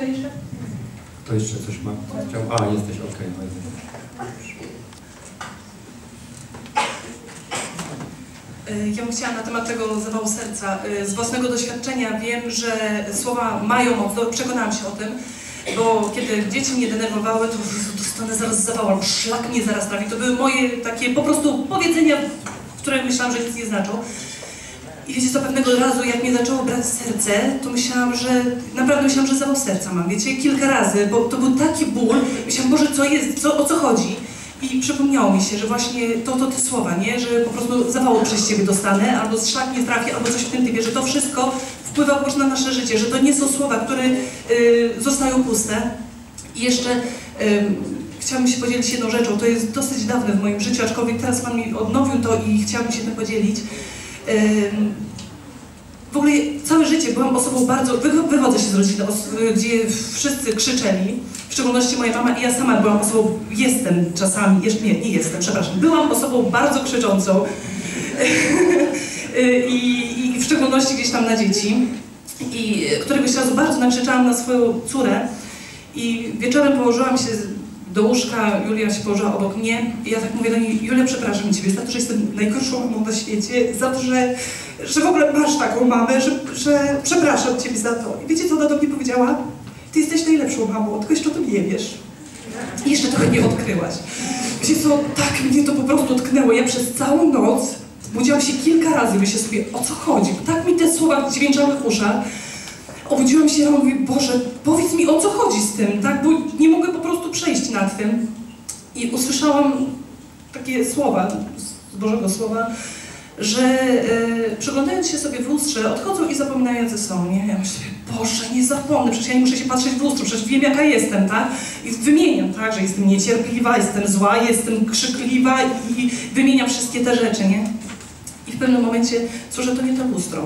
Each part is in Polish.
Mogę jeszcze? To jeszcze coś ma? Chciał? A, jesteś okej. Ja bym chciała na temat tego zawału serca. Z własnego doświadczenia wiem, że słowa mają moc, przekonałam się o tym, bo kiedy dzieci mnie denerwowały, to dostanę zaraz zawału, albo szlak mnie zaraz trafi. To były moje takie po prostu powiedzenia, które myślałam, że nic nie znaczą. I wiecie co, pewnego razu jak mnie zaczęło brać serce, to naprawdę myślałam, że zawał serca mam, wiecie, kilka razy, bo to był taki ból, myślałam, Boże, co jest, o co chodzi? I przypomniało mi się, że właśnie to te słowa, nie? Że po prostu zawału przez Ciebie dostanę, albo szlak nie trafi, albo coś w tym typie, że to wszystko wpływa po prostu na nasze życie, że to nie są słowa, które zostają puste. I jeszcze chciałabym się podzielić jedną rzeczą, to jest dosyć dawne w moim życiu, aczkolwiek teraz Pan mi odnowił to i chciałabym się tym podzielić. W ogóle całe życie byłam osobą bardzo, wychodzę się z rodziny, gdzie wszyscy krzyczeli, w szczególności moja mama i ja sama byłam osobą, jestem czasami, jeszcze nie jestem, przepraszam, byłam osobą bardzo krzyczącą i w szczególności gdzieś tam na dzieci. I któregoś razu bardzo nakrzyczałam na swoją córę i wieczorem położyłam się do łóżka, Julia się położyła obok mnie i ja tak mówię do niej, Julia, przepraszam Ciebie za to, że jestem najgorszą mamą na świecie, za to, że w ogóle masz taką mamę, że przepraszam Ciebie za to. I wiecie co ona do mnie powiedziała? Ty jesteś najlepszą mamą, tylko jeszcze o tym nie wiesz. I jeszcze trochę nie odkryłaś. Wiecie co, tak mnie to po prostu tknęło. Ja przez całą noc budziłam się kilka razy, myślę sobie, o co chodzi? Bo tak mi te słowa dźwięczały w uszach. Obudziłam się i mówię, Boże, powiedz mi, o co chodzi z tym, tak? Bo nie mogę po prostu przejść nad tym. I usłyszałam takie słowa, z Bożego Słowa, że przeglądając się sobie w lustrze, odchodzą i zapominają, jacy są, nie? Ja myślę, Boże, nie zapomnę, przecież ja nie muszę się patrzeć w lustro, przecież wiem, jaka jestem, tak? I wymieniam, tak, że jestem niecierpliwa, jestem zła, jestem krzykliwa i wymieniam wszystkie te rzeczy, nie? I w pewnym momencie słyszę, to nie to lustro.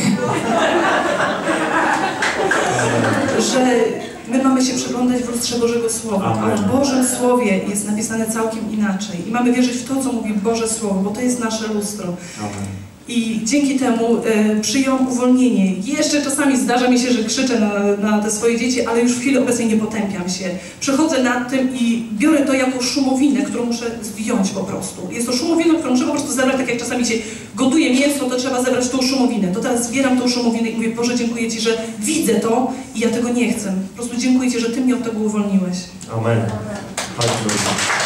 Że my mamy się przeglądać w lustrze Bożego Słowa, a w Bożym Słowie jest napisane całkiem inaczej. I mamy wierzyć w to, co mówi Boże Słowo, bo to jest nasze lustro. Amen. I dzięki temu przyjąłam uwolnienie. Jeszcze czasami zdarza mi się, że krzyczę na te swoje dzieci, ale już w chwili obecnej nie potępiam się. Przechodzę nad tym i biorę to jako szumowinę, którą muszę zdjąć po prostu. Jest to szumowina, którą muszę po prostu zebrać, tak jak czasami się gotuje mięso, to trzeba zebrać tą szumowinę. To teraz zbieram tą szumowinę i mówię, Boże, dziękuję Ci, że widzę to i ja tego nie chcę. Po prostu dziękuję Ci, że Ty mnie od tego uwolniłeś. Amen. Amen.